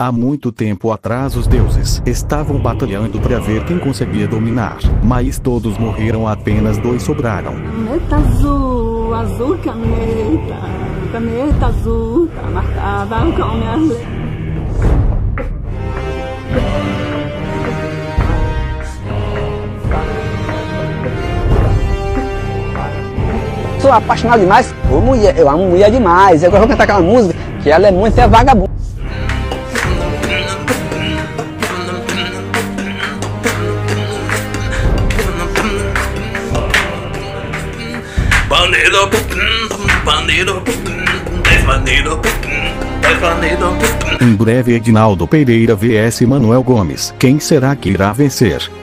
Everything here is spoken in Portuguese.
Há muito tempo atrás os deuses estavam batalhando para ver quem conseguia dominar, mas todos morreram, apenas 2 sobraram. Caneta azul, azul caneta, caneta azul, tá marcada com minhas letras. Sou apaixonado demais por mulher, eu amo mulher demais. Eu vou cantar aquela música que ela é muito vagabunda. Em breve, Edinaldo Pereira vs Manuel Gomes. Quem será que irá vencer?